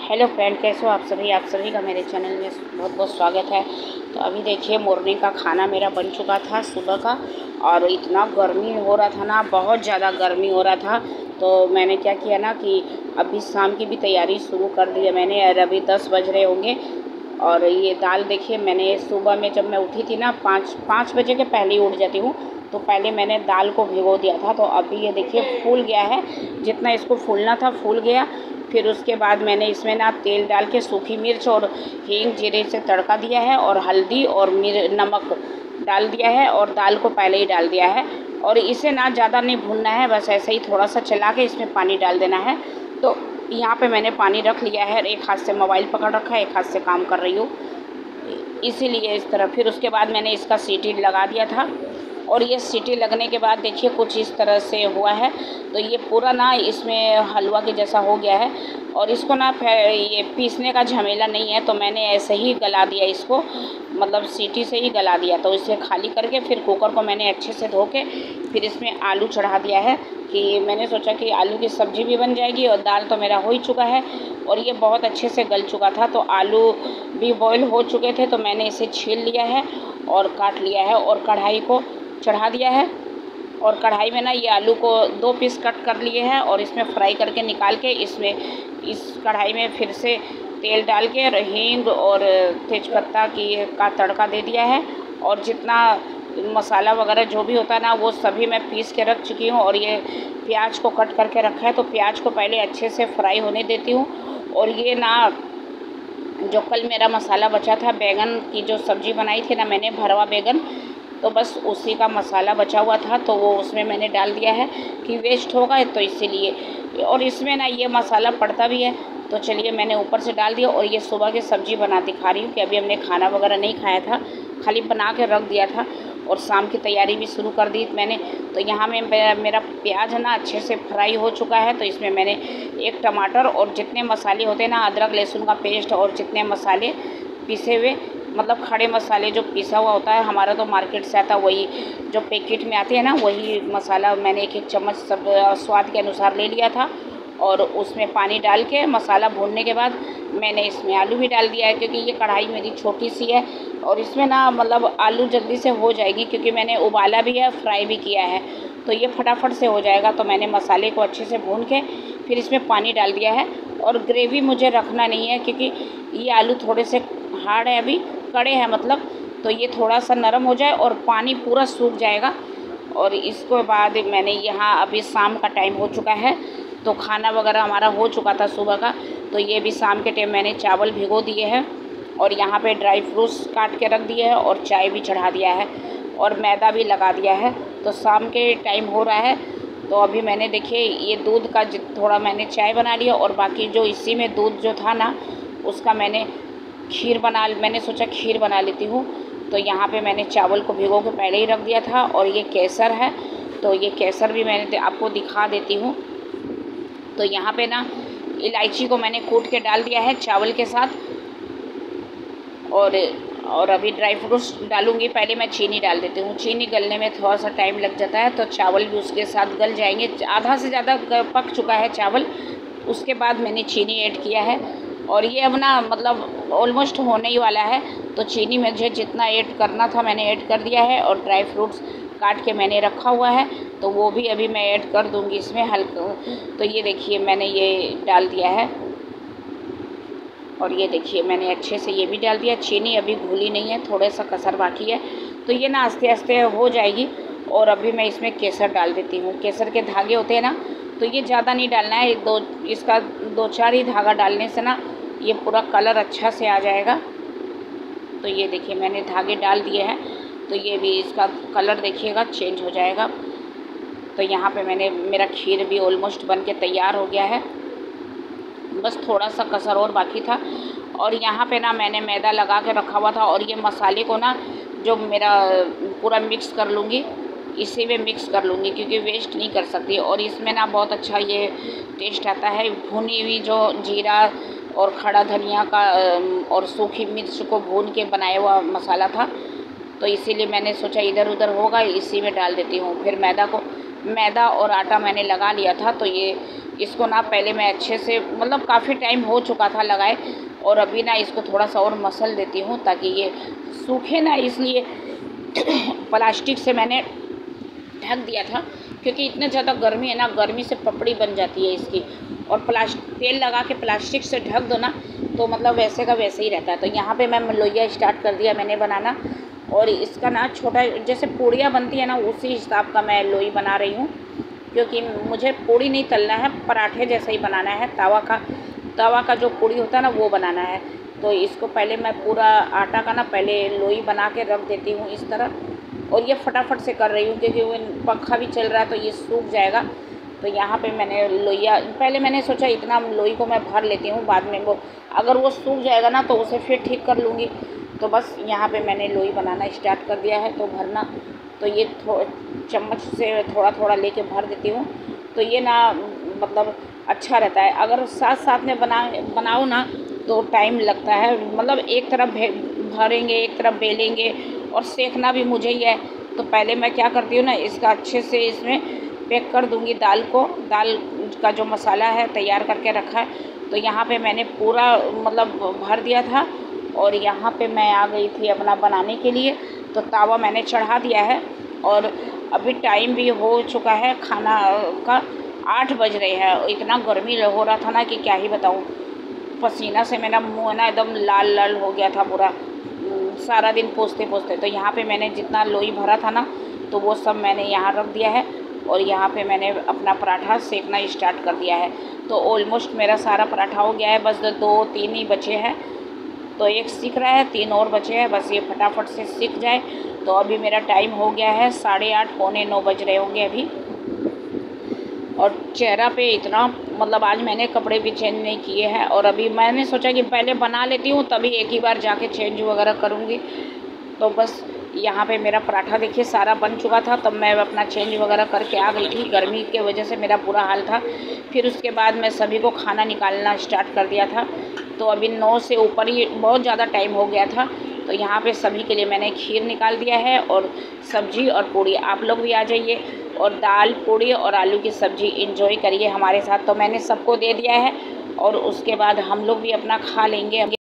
Hello friend, कैसे हो आप सभी का मेरे चैनल में बहुत बहुत स्वागत है। तो अभी देखिए मॉर्निंग का खाना मेरा बन चुका था सुबह का। और इतना गर्मी हो रहा था ना, बहुत ज़्यादा गर्मी हो रहा था। तो मैंने क्या किया ना कि अभी शाम की भी तैयारी शुरू कर दी है मैंने। और अभी 10 बज रहे होंगे। और ये दाल देखिए, मैंने सुबह में जब मैं उठी थी ना, 5 बजे के पहले ही उठ जाती हूँ। तो पहले मैंने दाल को भिगो दिया था। तो अभी ये देखिए फूल गया है, जितना इसको फूलना था फूल गया। फिर उसके बाद मैंने इसमें ना तेल डाल के सूखी मिर्च और हींग जीरे से तड़का दिया है, और हल्दी और नमक डाल दिया है, और दाल को पहले ही डाल दिया है। और इसे ना ज़्यादा नहीं भूनना है, बस ऐसे ही थोड़ा सा चला के इसमें पानी डाल देना है। तो यहाँ पे मैंने पानी रख लिया है, एक हाथ से मोबाइल पकड़ रखा है, एक हाथ से काम कर रही हूँ, इसीलिए इस तरह। फिर उसके बाद मैंने इसका सीटी लगा दिया था। और ये सीटी लगने के बाद देखिए कुछ इस तरह से हुआ है। तो ये पूरा ना इसमें हलवा के जैसा हो गया है। और इसको ना ये पीसने का झमेला नहीं है, तो मैंने ऐसे ही गला दिया इसको, मतलब सीटी से ही गला दिया। तो इसे खाली करके फिर कुकर को मैंने अच्छे से धो के फिर इसमें आलू चढ़ा दिया है, कि मैंने सोचा कि आलू की सब्ज़ी भी बन जाएगी और दाल तो मेरा हो ही चुका है। और ये बहुत अच्छे से गल चुका था, तो आलू भी बॉईल हो चुके थे। तो मैंने इसे छील लिया है और काट लिया है और कढ़ाई को चढ़ा दिया है। और कढ़ाई में ना ये आलू को 2 पीस कट कर लिए हैं, और इसमें फ्राई करके निकाल के इसमें इस कढ़ाई में फिर से तेल डाल के हींग और तेज़पत्ता का तड़का दे दिया है। और जितना मसाला वगैरह जो भी होता है ना, वो सभी मैं पीस के रख चुकी हूँ। और ये प्याज को कट करके रखा है, तो प्याज को पहले अच्छे से फ्राई होने देती हूँ। और ये ना जो कल मेरा मसाला बचा था, बैंगन की जो सब्ज़ी बनाई थी ना मैंने, भरवा बैंगन, तो बस उसी का मसाला बचा हुआ था, तो वो उसमें मैंने डाल दिया है कि वेस्ट होगा तो इसीलिए। और इसमें ना ये मसाला पड़ता भी है, तो चलिए मैंने ऊपर से डाल दिया। और ये सुबह की सब्ज़ी बना दिखा रही हूँ कि अभी हमने खाना वगैरह नहीं खाया था, खाली बना के रख दिया था। और शाम की तैयारी भी शुरू कर दी मैंने। तो यहाँ में मेरा प्याज है ना अच्छे से फ्राई हो चुका है। तो इसमें मैंने एक टमाटर और जितने मसाले होते हैं ना, अदरक लहसुन का पेस्ट और जितने मसाले पिसे हुए, मतलब खड़े मसाले जो पिसा हुआ होता है, हमारा तो मार्केट से आता वही, जो पैकेट में आते हैं ना, वही मसाला मैंने एक चम्मच सब स्वाद के अनुसार ले लिया था। और उसमें पानी डाल के मसाला भूनने के बाद मैंने इसमें आलू भी डाल दिया है, क्योंकि ये कढ़ाई मेरी छोटी सी है। और इसमें ना मतलब आलू जल्दी से हो जाएगी, क्योंकि मैंने उबाला भी है, फ्राई भी किया है, तो ये फटाफट से हो जाएगा। तो मैंने मसाले को अच्छे से भून के फिर इसमें पानी डाल दिया है। और ग्रेवी मुझे रखना नहीं है, क्योंकि ये आलू थोड़े से हार्ड है, अभी कड़े हैं मतलब, तो ये थोड़ा सा नरम हो जाए और पानी पूरा सूख जाएगा। और इसके बाद मैंने यहाँ, अभी शाम का टाइम हो चुका है, तो खाना वगैरह हमारा हो चुका था सुबह का। तो ये भी शाम के टाइम मैंने चावल भिगो दिए हैं, और यहाँ पे ड्राई फ्रूट्स काट के रख दिए हैं, और चाय भी चढ़ा दिया है, और मैदा भी लगा दिया है। तो शाम के टाइम हो रहा है। तो अभी मैंने देखिए ये दूध का थोड़ा मैंने चाय बना लिया, और बाकी जो इसी में दूध जो था ना, उसका मैंने सोचा खीर बना लेती हूँ। तो यहाँ पे मैंने चावल को भिगो के पहले ही रख दिया था। और ये केसर है, तो ये केसर भी मैंने आपको दिखा देती हूँ। तो यहाँ पे ना इलायची को मैंने कूट के डाल दिया है चावल के साथ। और अभी ड्राई फ्रूट्स डालूँगी, पहले मैं चीनी डाल देती हूँ। चीनी गलने में थोड़ा सा टाइम लग जाता है, तो चावल भी उसके साथ गल जाएंगे। आधा से ज़्यादा पक चुका है चावल, उसके बाद मैंने चीनी ऐड किया है। और ये अब ना मतलब ऑलमोस्ट होने ही वाला है, तो चीनी मुझे जितना ऐड करना था मैंने ऐड कर दिया है। और ड्राई फ्रूट्स काट के मैंने रखा हुआ है, तो वो भी अभी मैं ऐड कर दूँगी इसमें हल्का। तो ये देखिए मैंने ये डाल दिया है, और ये देखिए मैंने अच्छे से ये भी डाल दिया। चीनी अभी घुली नहीं है, थोड़ा सा कसर बाकी है, तो ये ना आस्ते आस्ते हो जाएगी। और अभी मैं इसमें केसर डाल देती हूँ। केसर के धागे होते हैं ना, तो ये ज़्यादा नहीं डालना है, इसका 2-4 ही धागा डालने से ना ये पूरा कलर अच्छा से आ जाएगा। तो ये देखिए मैंने धागे डाल दिए हैं, तो ये भी इसका कलर देखिएगा चेंज हो जाएगा। तो यहाँ पे मेरा खीर भी ऑलमोस्ट बन के तैयार हो गया है, बस थोड़ा सा कसर और बाकी था। और यहाँ पे ना मैंने मैदा लगा के रखा हुआ था, और ये मसाले को ना जो मेरा पूरा मिक्स कर लूँगी, इसी में मिक्स कर लूँगी, क्योंकि वेस्ट नहीं कर सकती। और इसमें ना बहुत अच्छा ये टेस्ट आता है। भुनी हुई जो जीरा और खड़ा धनिया का और सूखी मिर्च को भून के बनाया हुआ मसाला था, तो इसीलिए मैंने सोचा इधर उधर होगा, इसी में डाल देती हूँ। फिर मैदा को मैदा और आटा मैंने लगा लिया था। तो ये इसको ना पहले मैं अच्छे से, मतलब काफ़ी टाइम हो चुका था लगाए, और अभी ना इसको थोड़ा सा और मसल देती हूँ ताकि ये सूखे ना, इसलिए प्लास्टिक से मैंने ढक दिया था, क्योंकि इतने ज़्यादा गर्मी है ना, गर्मी से पपड़ी बन जाती है इसकी। और तेल लगा के प्लास्टिक से ढक दो ना तो मतलब वैसे का वैसे ही रहता है। तो यहाँ पे मैं लोइया स्टार्ट कर दिया मैंने बनाना, और इसका ना छोटा जैसे पूड़ियाँ बनती है ना उसी हिसाब का मैं लोई बना रही हूँ, क्योंकि मुझे पूड़ी नहीं तलना है, पराठे जैसा ही बनाना है। तवा का जो पूड़ी होता है ना वो बनाना है। तो इसको पहले मैं पूरा आटा का ना पहले लोई बना के रख देती हूँ इस तरह, और ये फटाफट से कर रही हूँ क्योंकि वो पंखा भी चल रहा है तो ये सूख जाएगा। तो यहाँ पे मैंने लोइया, पहले मैंने सोचा इतना लोई को मैं भर लेती हूँ, बाद में वो अगर वो सूख जाएगा ना तो उसे फिर ठीक कर लूँगी। तो बस यहाँ पे मैंने लोई बनाना स्टार्ट कर दिया है। तो भरना, तो ये चम्मच से थोड़ा थोड़ा लेके भर देती हूँ। तो ये ना मतलब अच्छा रहता है। अगर साथ साथ में बनाओ ना तो टाइम लगता है, मतलब एक तरफ भरेंगे एक तरफ बेलेंगे, और सेकना भी मुझे ही है। तो पहले मैं क्या करती हूँ ना, इसका अच्छे से इसमें पैक कर दूँगी दाल को। दाल का जो मसाला है तैयार करके रखा है, तो यहाँ पे मैंने पूरा मतलब भर दिया था। और यहाँ पे मैं आ गई थी अपना बनाने के लिए। तो तावा मैंने चढ़ा दिया है, और अभी टाइम भी हो चुका है खाना का, 8 बज रहे हैं। इतना गर्मी हो रहा था ना कि क्या ही बताऊँ, पसीना से मेरा मुँह ना एकदम लाल लाल हो गया था पूरा, सारा दिन पोंछते पोंछते। तो यहाँ पे मैंने जितना लोई भरा था ना तो वो सब मैंने यहाँ रख दिया है, और यहाँ पे मैंने अपना पराठा सेकना स्टार्ट कर दिया है। तो ऑलमोस्ट मेरा सारा पराठा हो गया है, बस 2-3 ही बचे हैं। तो एक सीख रहा है, 3 और बचे हैं, बस ये फटाफट से सीख जाए। तो अभी मेरा टाइम हो गया है 8:30 पौने 9 बज रहे होंगे अभी। और चेहरा पे इतना, मतलब आज मैंने कपड़े भी चेंज नहीं किए हैं, और अभी मैंने सोचा कि पहले बना लेती हूँ तभी एक ही बार जाके चेंज वगैरह करूँगी। तो बस यहाँ पे मेरा पराठा देखिए सारा बन चुका था, तब मैं अपना चेंज वगैरह करके आ गई थी। गर्मी के वजह से मेरा बुरा हाल था। फिर उसके बाद मैं सभी को खाना निकालना स्टार्ट कर दिया था। तो अभी 9 से ऊपर ही बहुत ज़्यादा टाइम हो गया था। तो यहाँ पे सभी के लिए मैंने खीर निकाल दिया है, और सब्जी और पूड़ी। आप लोग भी आ जाइए और दाल पूड़ी और आलू की सब्ज़ी एंजॉय करिए हमारे साथ। तो मैंने सबको दे दिया है, और उसके बाद हम लोग भी अपना खा लेंगे।